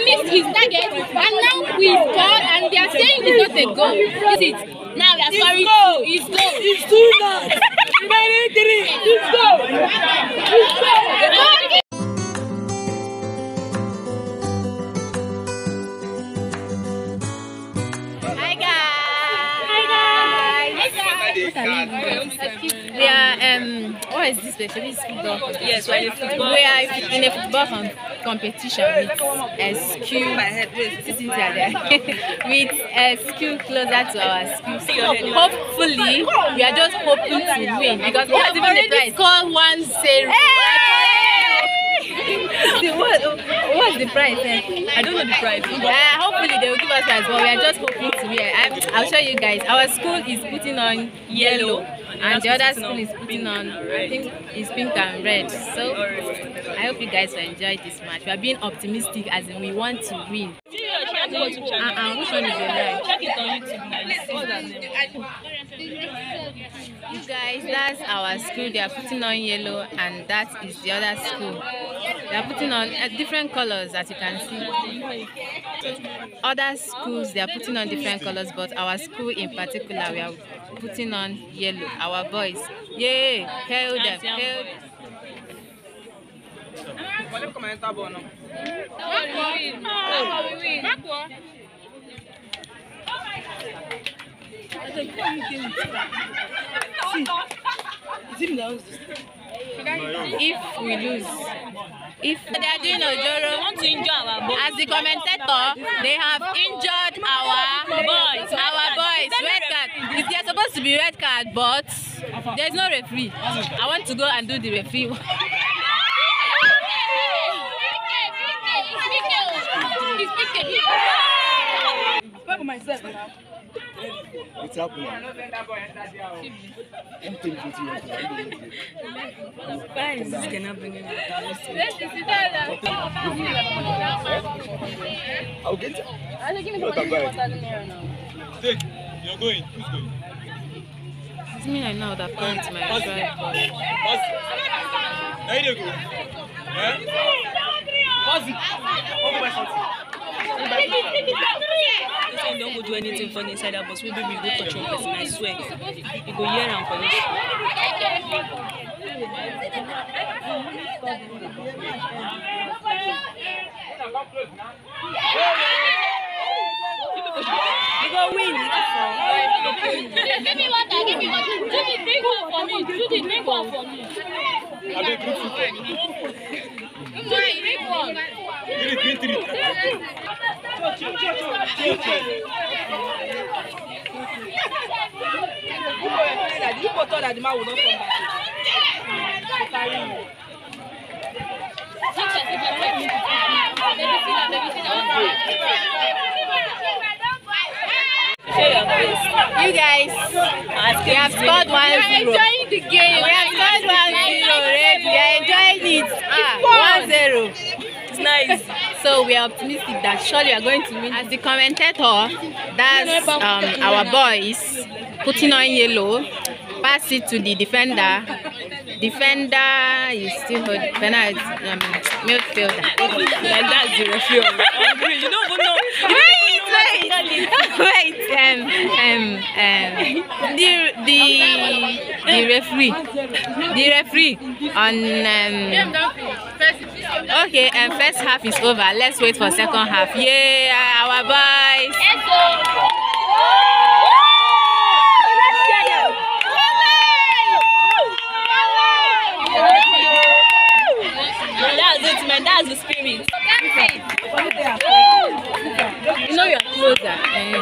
missed his target, and now we scored, and they are saying it's not a goal. Is it? Now we are sorry. It's goal. It's too much. It's goal. We are what is this place? This is football. Yes, we're in football. We are in a football competition with SQ with SQ closer to our school. So hopefully we are just hoping to win because we have already scored 1-0. What's the prize? I don't know the prize. Hopefully they will give us prize, but we are just hoping to win. I'll show you guys. Our school is putting on yellow, and the other school is putting on, I think it's pink and red. So I hope you guys will enjoy this match. We are being optimistic as in we want to win. Which one is your live? Check it on YouTube. You guys, that's our school. They are putting on yellow, and that is the other school. They are putting on different colors, as you can see. Other schools, they are putting on different colors, but our school in particular, we are putting on yellow. Our boys, yay! Hail them! Hail. If we lose, if they are doing Ojoro, Want to injure our boys. as the commentator, they have injured our boys. Red card. They're supposed to be red card, but there's no referee. I want to go and do the referee. It's happening. Why is this gonna bring it I'll get it. You're going. Who's going? It's me right now that points my drive. There you go. This one don't go do anything funny inside that bus. Maybe we go touch one person, I swear. You go hear and punish. You go win. Give me water, give me water. Judy, drink one for me. Judy, drink one for me. I did drink two. Drink one. Drink three. You guys, we have scored 1-0. We are enjoying the game. We have scored 1-0 already. We are enjoying it. 1-0. It's nice. So we are optimistic that surely we are going to win. As the commentator, that's our boys putting on yellow. Pass it to the defender. Defender is still holding. Defender is midfielder. Like that's the referee. You don't even know. Wait. The referee on okay, first half is over. Let's wait for second half. Yeah, our boys. That's it, man. That's the spirit. You know you're closer.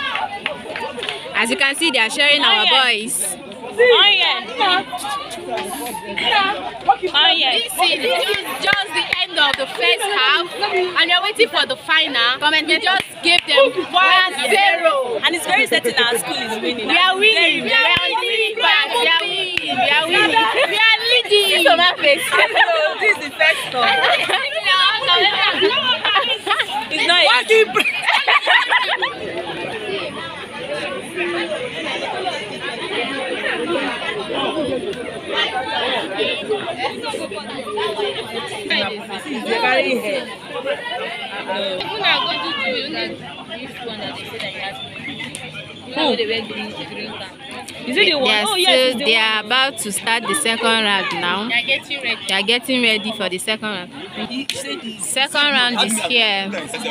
As you can see, they are sharing our boys. Oh yeah. This is just the end of the first half, and you're waiting for the final. They just gave them 1-0, And it's very certain our school is winning. We are winning. We are leading back. We are winning. We are winning. We are leading. This is my face. This is the first stop. It's not. Even I go to this one that they say that he has. You know they wear green car. Is it the one? Oh yes, it's the they one. are about to start the second round now. They are getting ready. They are getting ready for the second round. Second round is here.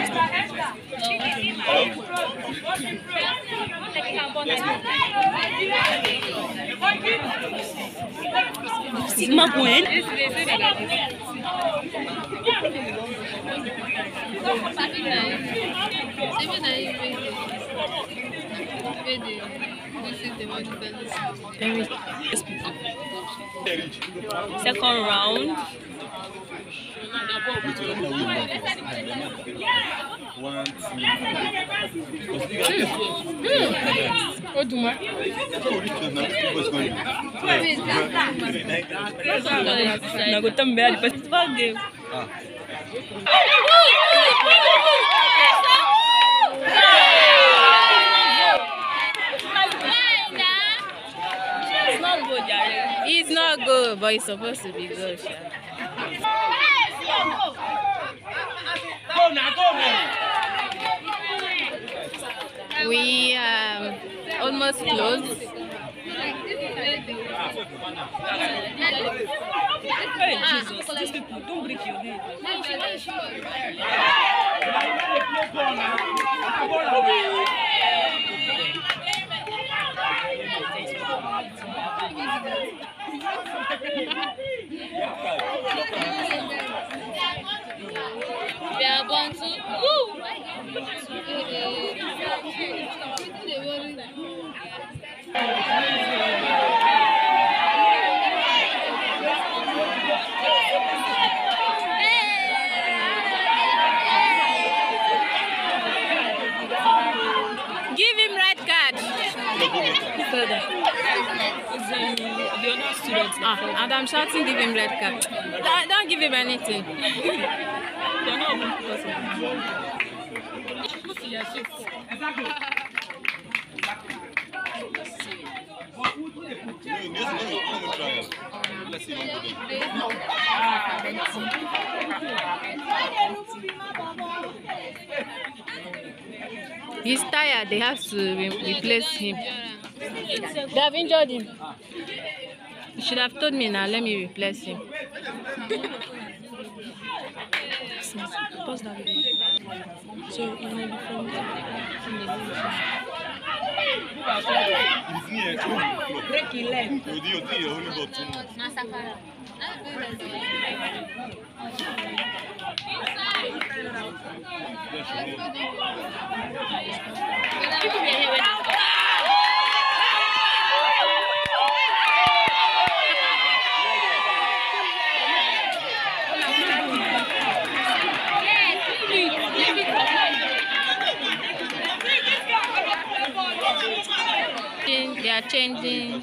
Sigma point. Second round. Na go também depois game. It's not good, Jare. It's not good, but it's supposed to be good. Go now, go now. We almost close. Hey, Jesus, these people don't break your head. They are born to. Give him red card. The other students. And I'm shouting, give him red card. Don't give him anything. They're not even possible. Let's see. He's tired. They have to replace him. They have injured him. You should have told me now. Let me replace him. Pause that video. So, you know, break your leg. They are changing.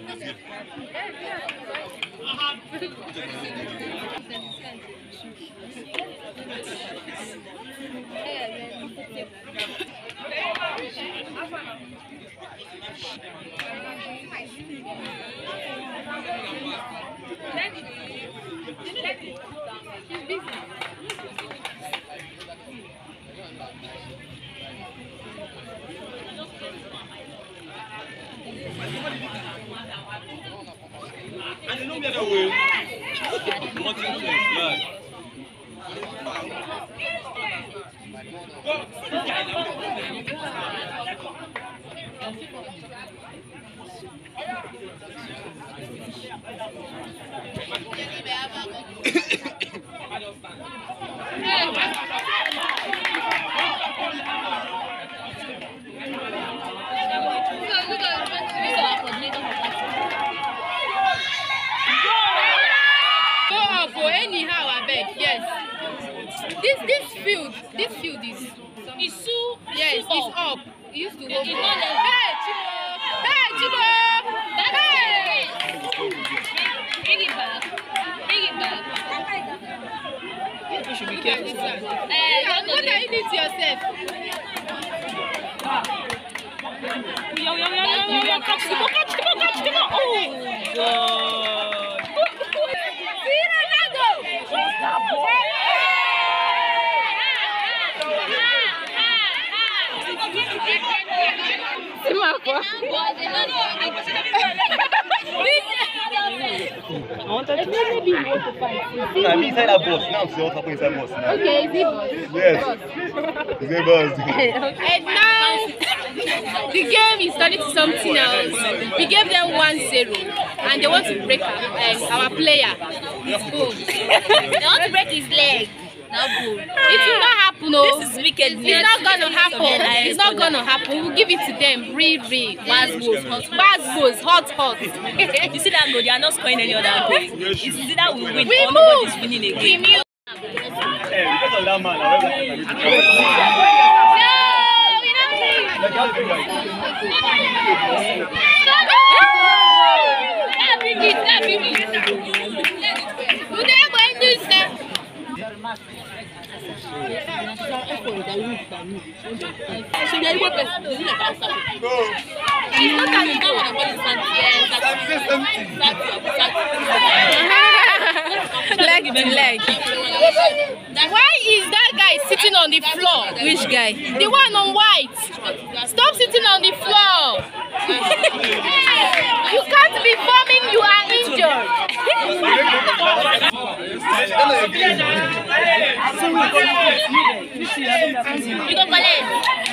Anyhow, I beg. Yes. This field is. It's so. Yes, it's up. It used to go. It's not Hey, Chibo! Hey, Chibo! Hey! Bring it back. Bring it back. You should be careful. What are you doing to yourself? Catch the ball. Oh, God. See Ronaldo! for. I wanted to maybe you want to fight. I'm inside that bus. Now see what happened inside bus now. Okay, is it boss? Yes. Is it bus? And now the game is turning to something else. We gave them 1-0 and they want to break our player. His bone. They want to break his leg. Not good. It will not happen. No. This is wickedness. It's not gonna happen. It's not gonna happen. We'll give it to them. Real. Basbos, hot. You see that goal? They are not scoring any other goal. It's either we win We or move. nobody's winning again. Hey, because of that man, I Leg to leg. Why is that guy sitting on the floor? Which guy? The one on white. Stop sitting on the floor. You can't be forming, you are injured. You go collect.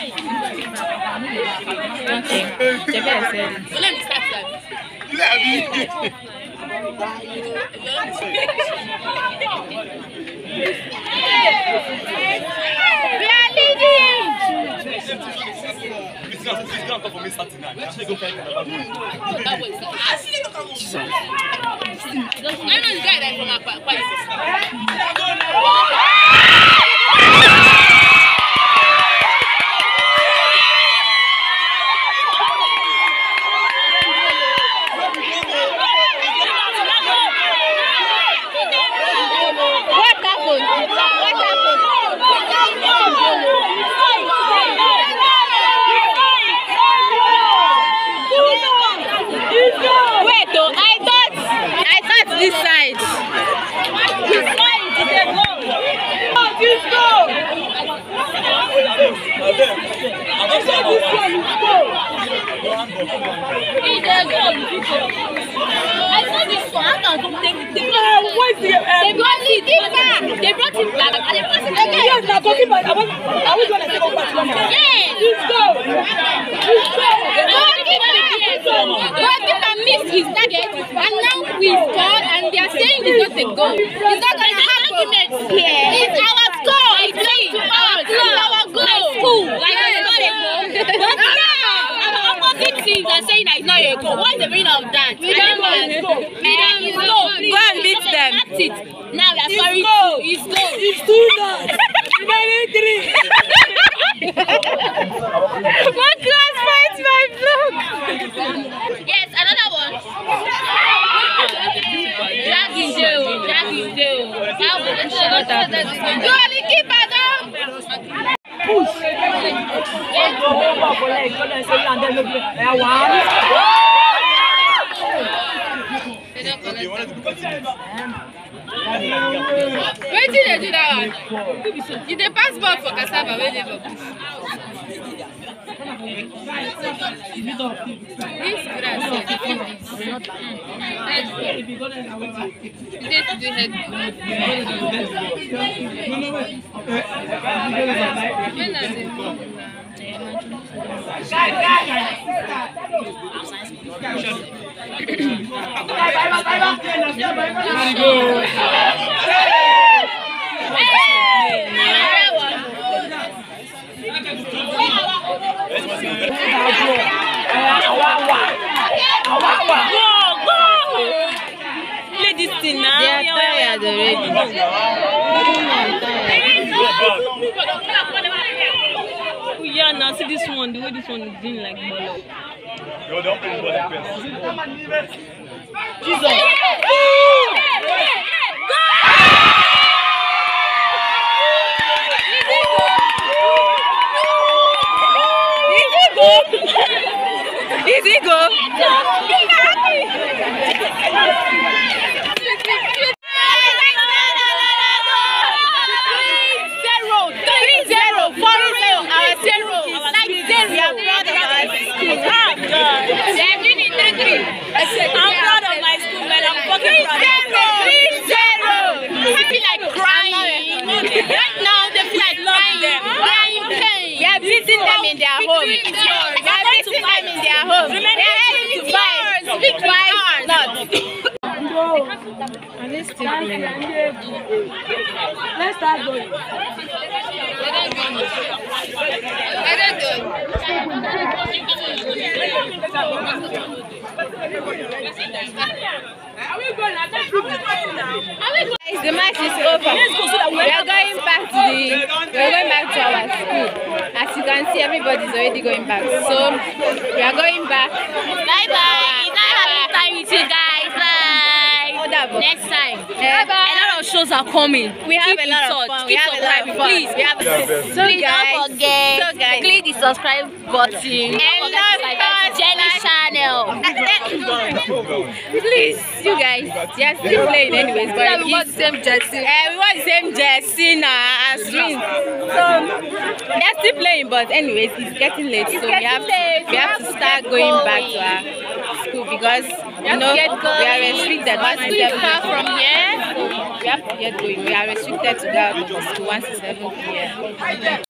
Let me start that. We are leading. It's not for me starting now. Actually, go find another one. I know this guy that from Akwa. This side. This side is a goal. Oh, this goal. It's a goal. I saw this one. I can't take it. They brought it back. They brought it back. And they brought it back. Yes, now goalkeeper. I was going to take over. Yes. Let's go. Goalkeeper missed his target, and now we scored, and they are saying it's not a goal. It's not going to happen. It's our score. It's our goal. Like school. Like it's not a goal. But now, our opposite teams are saying that it's not a goal. What is the meaning of that? We don't know. Go and beat them. That's it. Now we are sorry. It's goal. It's 2-0. One class fights my vlog. Yes, another one. Drag is jail. Goalkeeper down. Push. Where did they do that one? Did they pass ball for cassava? Where they go? This grass is Play this thing now. They are tired already. Yeah, now see this one. The way this one is doing like ball. Yo, don't play the ball like this. Jesus. Is it go? 3-0, 4-0, our 0, like 0. to find in their home. They are ready to find. Speak twice, not. Are they still playing? Let's start going. Guys, the match is over. We are going back to our school. As you can see, everybody is already going back. So we are going back. Bye bye. It's not having time with you guys. Bye. Next time. Bye bye. A lot of shows are coming. We have a lot of fun. Keep subscribing, please. Please don't forget. Click the subscribe button. And love Jenny channel. Please, you guys, they are still playing anyways. But we want the same jersey. We want the same jersey now as twins. So they are still playing, but anyways, it's getting late. So we have to start going back to our school because we are restricted. Once we are far from here, so we have to get going. We are restricted to go to the school once it's 7 p.m.